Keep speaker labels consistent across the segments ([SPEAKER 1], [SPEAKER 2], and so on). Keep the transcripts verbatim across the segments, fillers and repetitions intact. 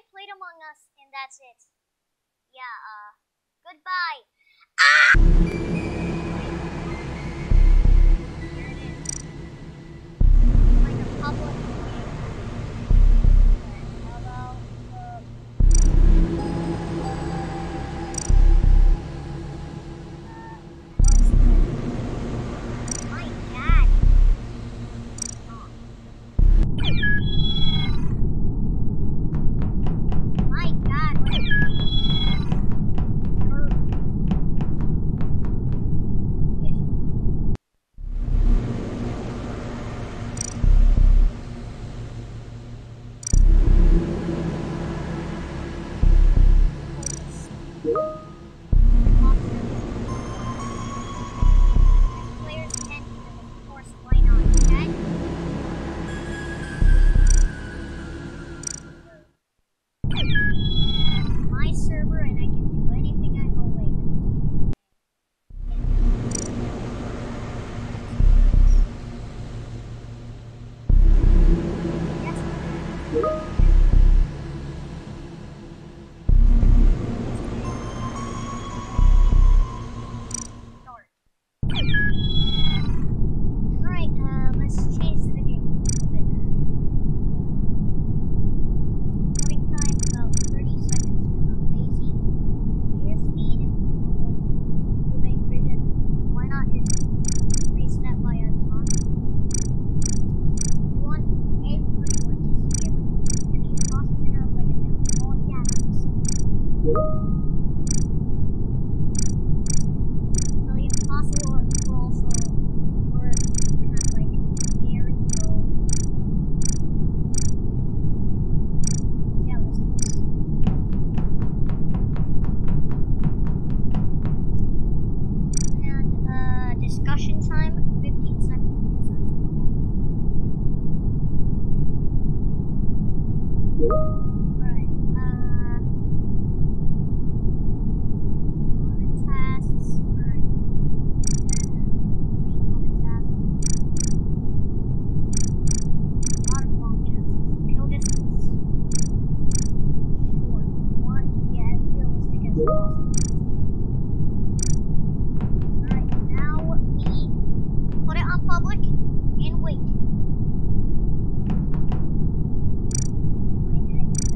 [SPEAKER 1] played Among Us, and that's it. Yeah, uh, goodbye. Like a public Hello. My dad. My God, what is Players ten, of course, why not? Okay? My server, and I can do anything I oh wait. Yes. Alright, uh, let's change the game a little bit. Loading time about thirty seconds because I'm lazy. Player speed, roommate vision. Why not just reset by a ton? We want everyone to see everything. And the imposter can have like a downfall. Yeah, that's so the imposter will also work kind of like very low. Yeah, this is. And uh, discussion time, fifteen seconds because that's alright. Uh, common tasks. Alright. Three common tasks. A lot of long tasks. Kill distance. Short. What? Yeah, as realistic as possible. Alright, now we put it on public and wait. My head.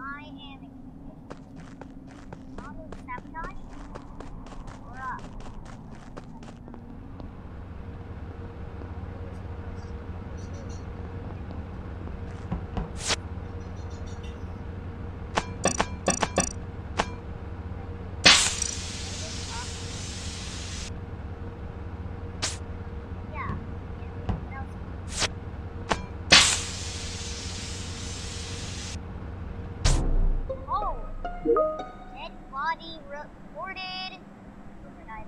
[SPEAKER 1] I am auto sabotage. Bruh. Yeah. Yeah. Oh! Dead body reported. Overnight.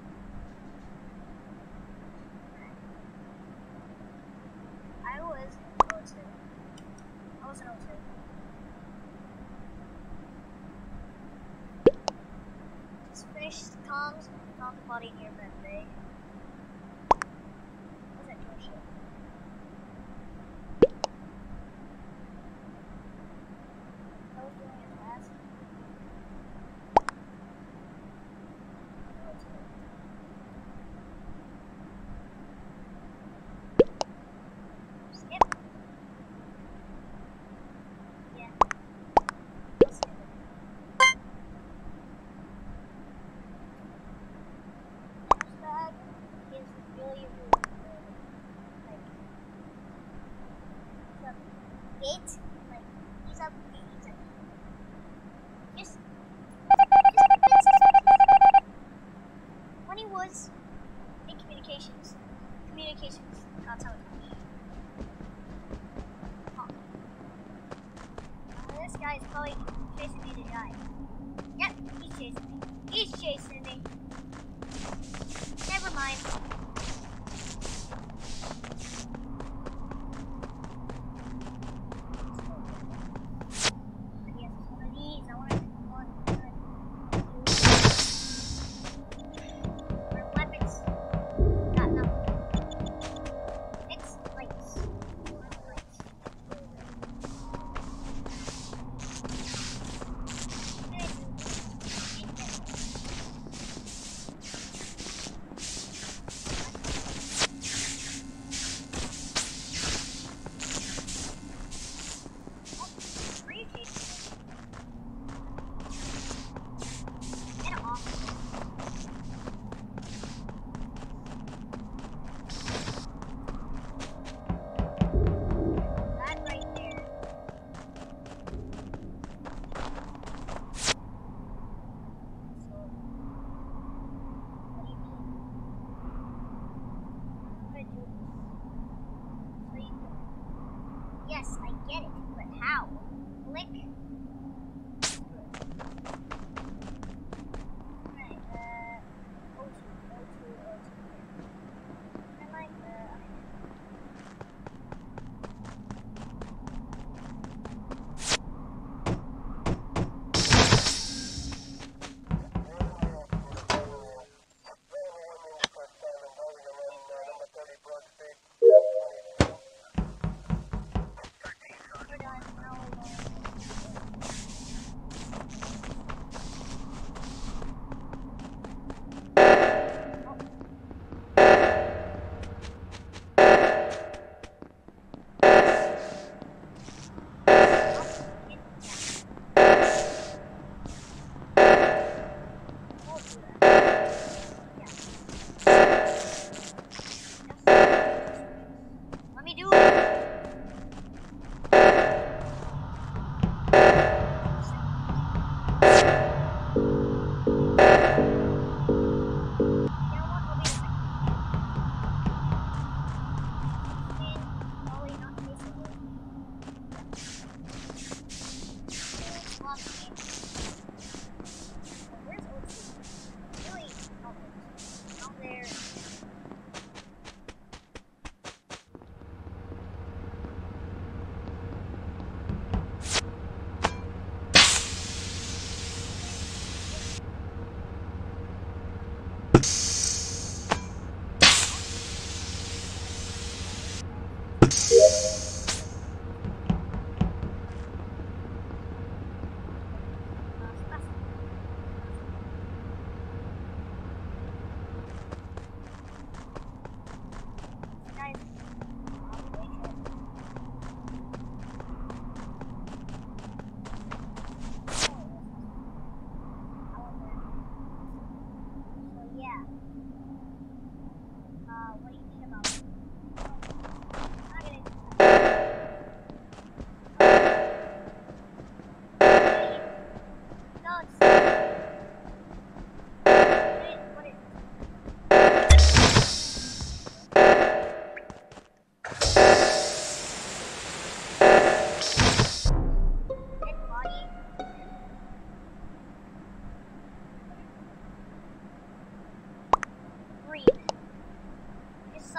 [SPEAKER 1] I was in O two. I was in O two. Just finished comms, found the body near Med Bay. What's that your shit? I was doing it fast. Skip. Yeah. I'll skip it. Next bag is really, really good. Like, he's up eight. Like, he's up eight. He's up eight. Just, just when he was in communications, communications, not telecommunications. Huh. Uh, this guy's probably chasing me to die. Yep, he's chasing me. He's chasing me. Never mind. Yes, one of these. I want to take one. Our weapons. Got nothing. It's lights. More lights. Yes, I get it, but how? Click. Right, uh, O two, O two, O two. I like, uh, we're done. Now we're going.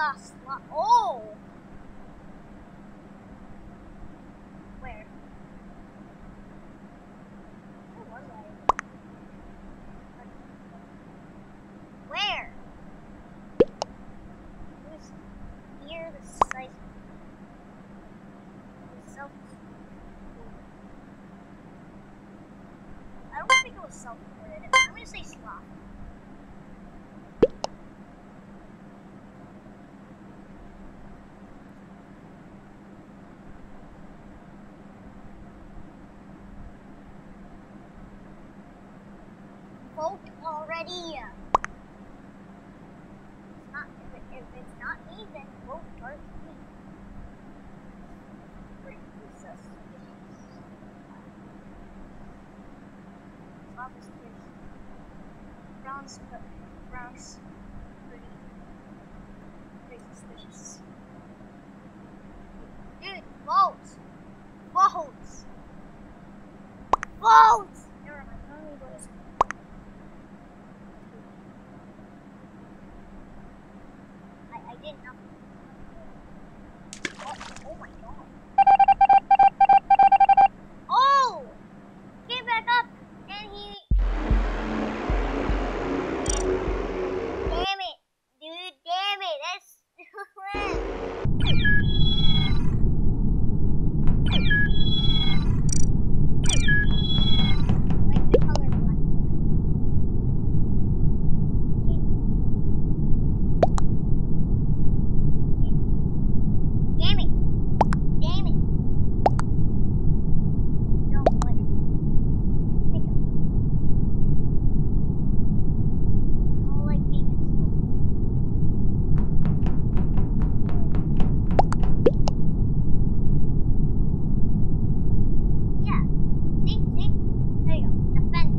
[SPEAKER 1] Ah, sla- oh! Where? Where was I? Where? It was near the site. The self. I don't think it was self-reported. I'm gonna say sloth. Vote already. It's not, if, it, if it's not me, then vote Darth me. Pretty suspicious. Office fish. Brown's Brown's pretty pretty suspicious. Dude, vote! Vote! Vote! Never mind, I don't need to listen. I, I did nothing. Oh, oh my god. Oh! Came back up and he. Damn it, dude, damn it, that's. Like the color black. Damn it. Damn it. Don't let him. Take him. I don't like being insulted. Yeah. See? See? There you go. Defense.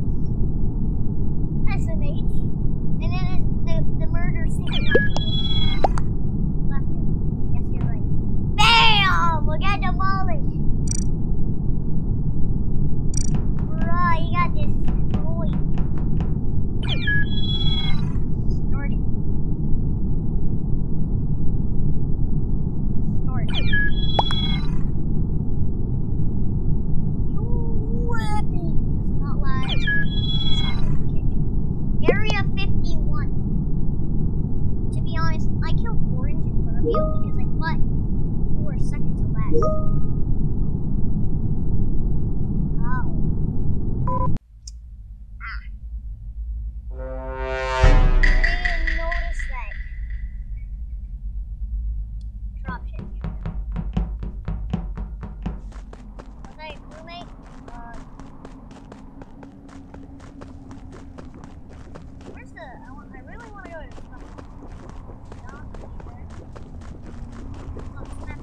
[SPEAKER 1] S M H. And then it's the, the murder scene. Left him. I guess you're right. Bam! We got demolished. Bruh, you got destroyed. Snort it. Snort it. You happy. This is not live. Sorry, okay. Area fifty-one. To be honest, I killed Orange in front of you because I thought you were second to last. Oh. Ah. I didn't notice that. Drop shit. Okay, roommate. Uh, where's the? I want. I really want to go to the front. Not there. Oh, snap.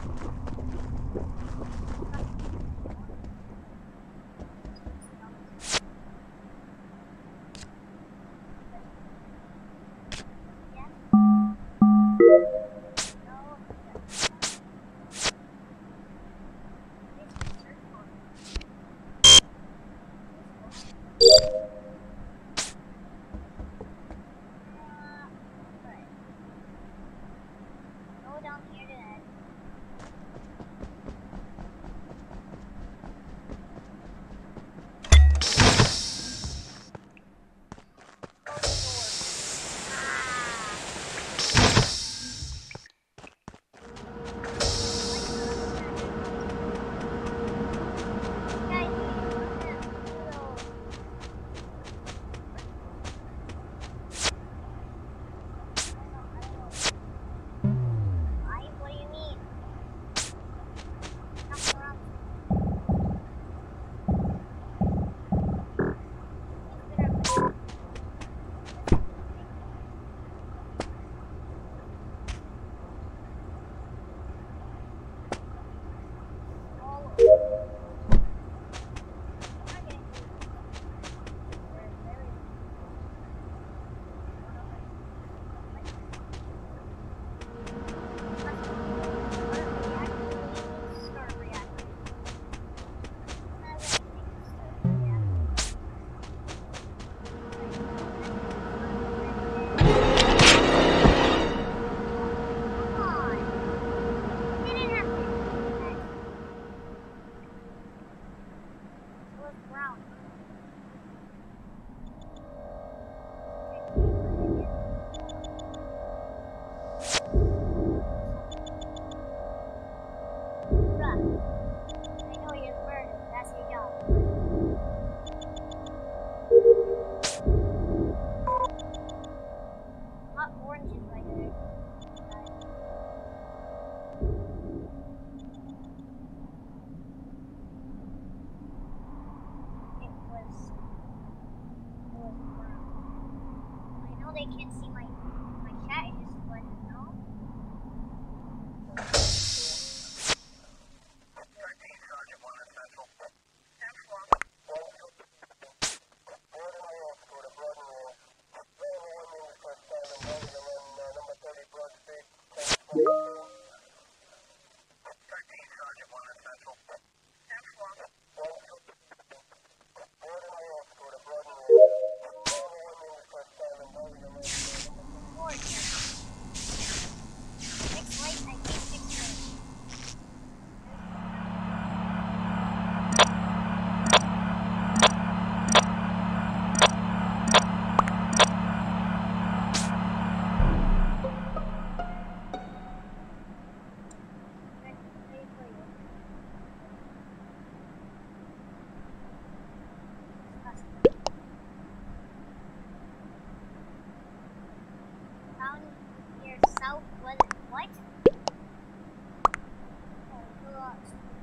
[SPEAKER 1] Yeah. No. Search for it. Alright. Go down here to that. was brown. Bruh, I know you're murdered. That's your job. Hot oranges right there. It was. It was brown. I know they can't see my my chat. It just let them know. Found near southwest. What? Oh god.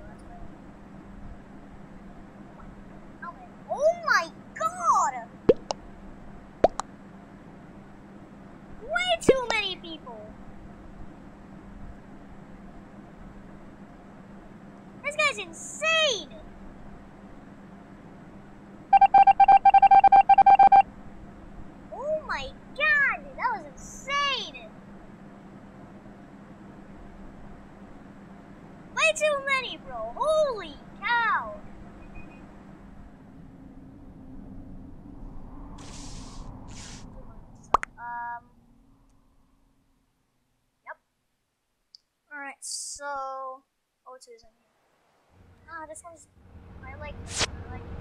[SPEAKER 1] Oh my god! Way too many people! This guy's insane! Oh my god! That was insane! Way too many, bro! Holy cow! Um. Yep. Alright, so. O two is in here. Ah, this one's. I like. I like.